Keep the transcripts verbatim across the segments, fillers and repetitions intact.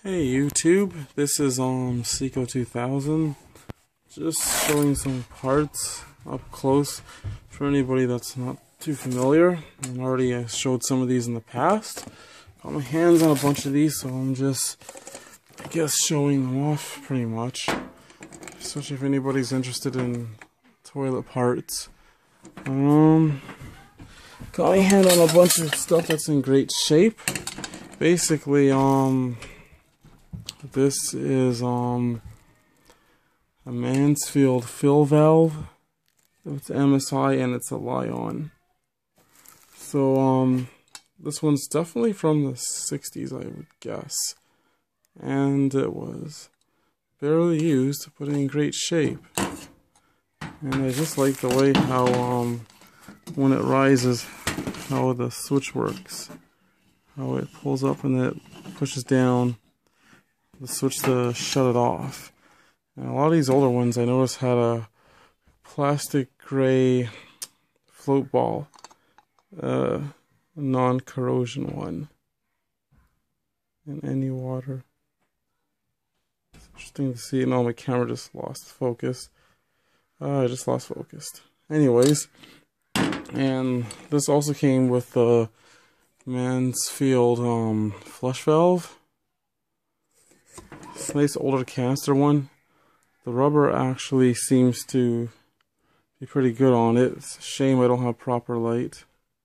Hey YouTube, this is um Seco two thousand, just showing some parts up close for anybody that's not too familiar. I already uh, showed some of these in the past. Got my hands on a bunch of these, so I'm just, I guess, showing them off pretty much. Especially if anybody's interested in toilet parts. Um, got my hand on a bunch of stuff that's in great shape. Basically, um. This is um a Mansfield fill valve. It's M S I and it's a Lion. So um this one's definitely from the sixties, I would guess. And it was barely used, but in great shape. And I just like the way how um when it rises, how the switch works. How it pulls up and then it pushes down the switch to shut it off. And a lot of these older ones I noticed had a plastic gray float ball, uh, non-corrosion one in any water. It's interesting to see. No, my camera just lost focus. Uh, I just lost focus. Anyways, and this also came with the Mansfield um, flush valve. It's a nice older canister one. The rubber actually seems to be pretty good on it. It's a shame I don't have proper light.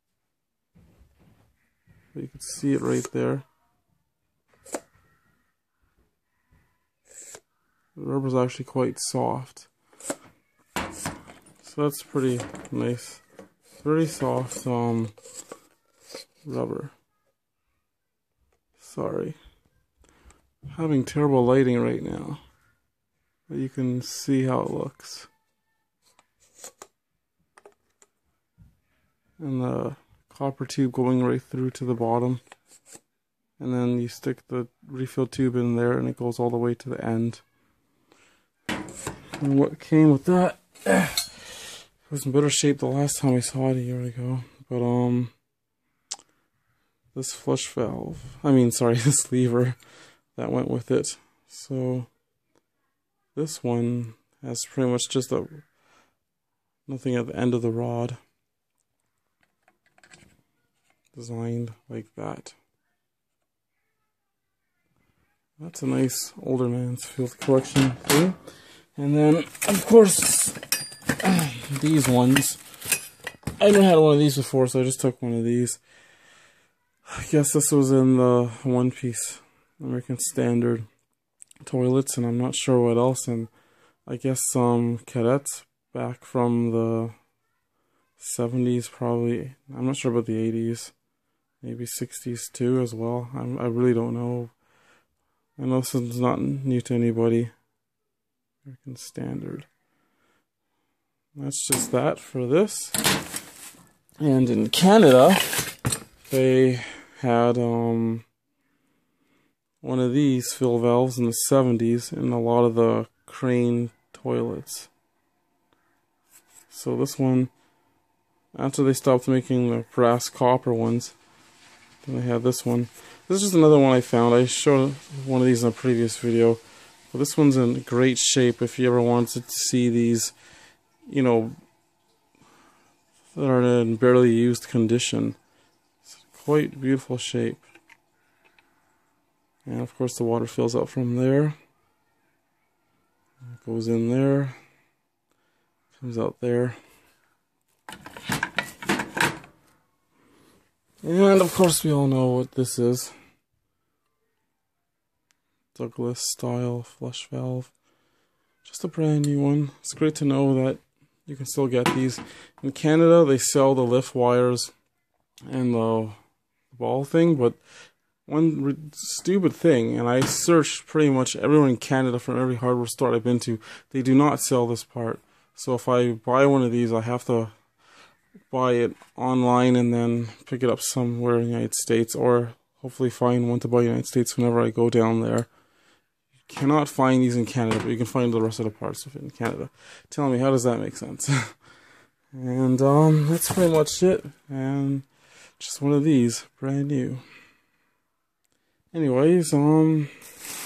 But you can see it right there. The rubber's actually quite soft. So that's pretty nice. Very soft um, rubber. Sorry. Having terrible lighting right now, but you can see how it looks. And the copper tube going right through to the bottom, and then you stick the refill tube in there and it goes all the way to the end. And what came with that, it was in better shape the last time I saw it a year ago, but um this flush valve, I mean sorry, this lever that went with it. So this one has pretty much just a nothing at the end of the rod, designed like that. That's a nice older Mansfield collection thing. And then of course these ones, I never had one of these before, so I just took one of these. I guess this was in the one piece American Standard toilets, and I'm not sure what else, and I guess some cadets back from the seventies probably. I'm not sure about the eighties, maybe sixties too as well. I'm, I really don't know. I know this is not new to anybody. American Standard. That's just that for this. And in Canada, they had um one of these fill valves in the seventies in a lot of the crane toilets. So this one, after they stopped making the brass copper ones, then they had this one. This is just another one I found. I showed one of these in a previous video. But this one's in great shape if you ever wanted to see these, you know, that are in barely used condition. It's quite beautiful shape. And of course the water fills up from there. It goes in there. Comes out there. And of course we all know what this is. Douglas style flush valve. Just a brand new one. It's great to know that you can still get these. In Canada they sell the lift wires and the ball thing, but one stupid thing, and I searched pretty much everywhere in Canada from every hardware store I've been to, they do not sell this part. So if I buy one of these, I have to buy it online and then pick it up somewhere in the United States, or hopefully find one to buy in the United States whenever I go down there. You cannot find these in Canada, but you can find the rest of the parts of it in Canada. Tell me, how does that make sense? And um, that's pretty much it. And just one of these, brand new. Anyways, um,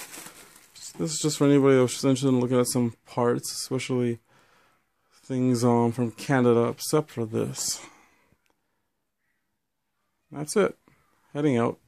this is just for anybody that's interested in looking at some parts, especially things um, from Canada, except for this. That's it. Heading out.